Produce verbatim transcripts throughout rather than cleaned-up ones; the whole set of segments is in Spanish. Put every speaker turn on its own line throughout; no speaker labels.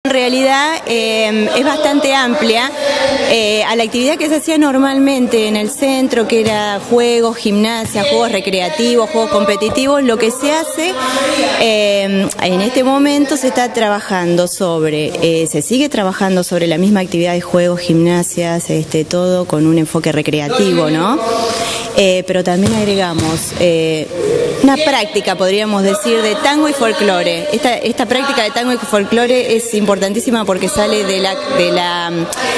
en realidad eh, es bastante amplia eh, a la actividad que se hacía normalmente en el centro, que era juegos, gimnasia, juegos recreativos, juegos competitivos. Lo que se hace eh, en este momento se está trabajando sobre, eh, se sigue trabajando sobre la misma actividad de juegos, gimnasias, este, todo con un enfoque recreativo, ¿no? Eh, pero también agregamos eh, una práctica, podríamos decir, de tango y folclore. Esta, esta práctica de tango y folclore es importantísima porque sale de la, de la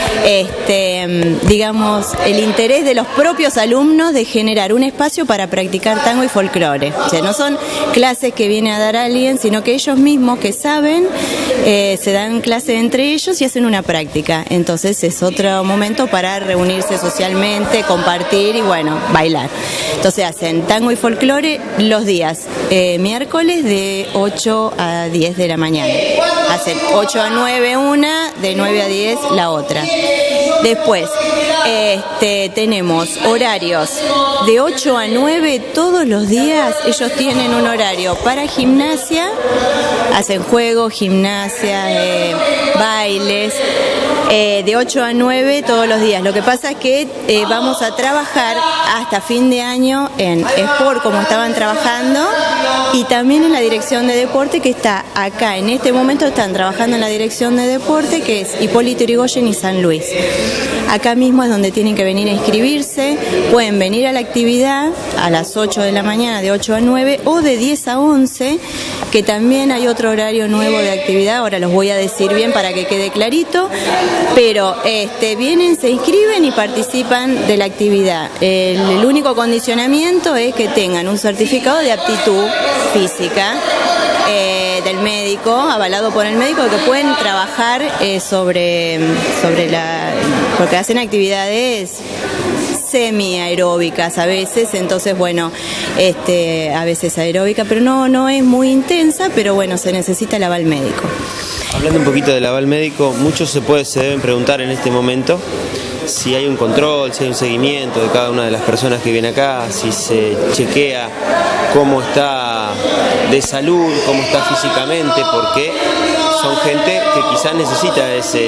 este, digamos, el interés de los propios alumnos de generar un espacio para practicar tango y folclore. O sea, no son clases que viene a dar alguien, sino que ellos mismos que saben, eh, se dan clases entre ellos y hacen una práctica. Entonces es otro momento para reunirse socialmente, compartir y bueno, bailar. Entonces hacen tango y folclore los días eh, miércoles de ocho a diez de la mañana. Hacen ocho a nueve una, de nueve a diez la otra. Después este, tenemos horarios de ocho a nueve todos los días. Ellos tienen un horario para gimnasia, hacen juegos, gimnasia, eh, bailes, eh, de ocho a nueve todos los días. Lo que pasa es que eh, vamos a trabajar hasta fin de año en Sport, como estaban trabajando, y también en la dirección de deporte, que está acá. En este momento están trabajando en la dirección de deporte, que es Hipólito Yrigoyen y San Luis. Acá mismo es donde tienen que venir a inscribirse. Pueden venir a la actividad a las ocho de la mañana, de ocho a nueve, o de diez a once, que también hay otro horario nuevo de actividad. Ahora los voy a decir bien para que quede clarito, pero este, vienen, se inscriben y participan de la actividad. El, el único condicionamiento es que tengan un certificado de aptitud física eh, del médico, avalado por el médico, que pueden trabajar eh, sobre, sobre la... porque hacen actividades semi-aeróbicas a veces, entonces bueno, este, a veces aeróbica, pero no, no es muy intensa, pero bueno, se necesita el aval médico.
Hablando un poquito del aval médico, muchos se, puede, se deben preguntar en este momento si hay un control, si hay un seguimiento de cada una de las personas que viene acá, si se chequea cómo está de salud, cómo está físicamente, porque son gente que quizás necesita ese,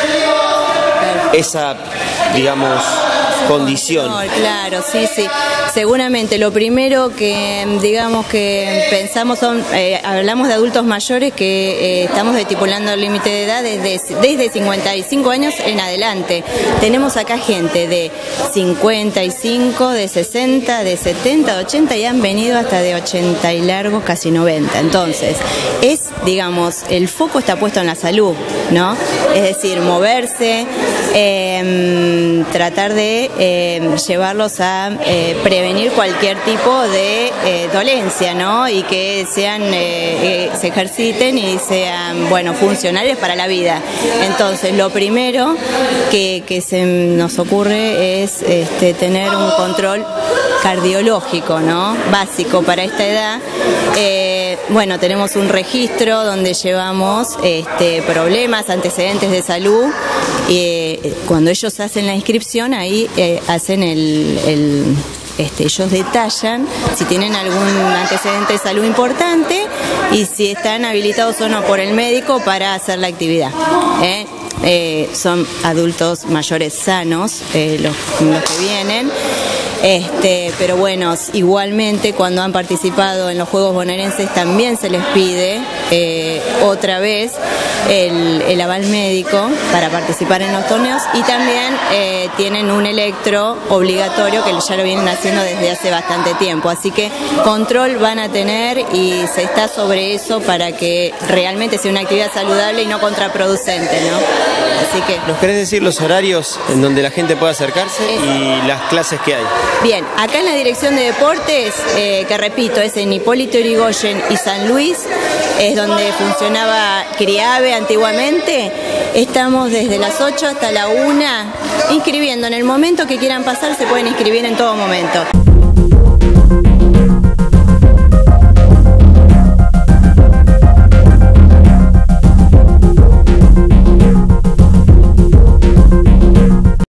esa, digamos, condición.
Claro, sí, sí. Seguramente lo primero que, digamos, que pensamos son, eh, hablamos de adultos mayores que eh, estamos estipulando el límite de edad desde, desde cincuenta y cinco años en adelante. Tenemos acá gente de cincuenta y cinco, de sesenta, de setenta, de ochenta y han venido hasta de ochenta y largos, casi noventa. Entonces, es, digamos, el foco está puesto en la salud, ¿no? Es decir, moverse, eh, tratar de eh, llevarlos a eh, prevenir cualquier tipo de eh, dolencia, ¿no? Y que sean, eh, eh, se ejerciten y sean, bueno, funcionales para la vida. Entonces, lo primero que, que se nos ocurre es este, tener un control cardiológico, ¿no? Básico para esta edad. Eh, bueno, tenemos un registro donde llevamos este, problemas, antecedentes de salud. Y eh, cuando ellos hacen la inscripción, ahí eh, hacen el, el este, ellos detallan si tienen algún antecedente de salud importante y si están habilitados o no por el médico para hacer la actividad. ¿eh? Eh, son adultos mayores sanos eh, los, los que vienen. Este, pero bueno, igualmente cuando han participado en los Juegos Bonaerenses también se les pide eh, otra vez el, el aval médico para participar en los torneos, y también eh, tienen un electro obligatorio que ya lo vienen haciendo desde hace bastante tiempo, así que control van a tener y se está sobre eso para que realmente sea una actividad saludable y no contraproducente, ¿no? Así que...
¿Nos querés decir los horarios en donde la gente puede acercarse y las clases que hay?
Bien, acá en la dirección de deportes, eh, que repito, es en Hipólito Yrigoyen y San Luis, es donde funcionaba CRIAVE antiguamente. Estamos desde las ocho hasta la una inscribiendo. En el momento que quieran pasar se pueden inscribir en todo momento.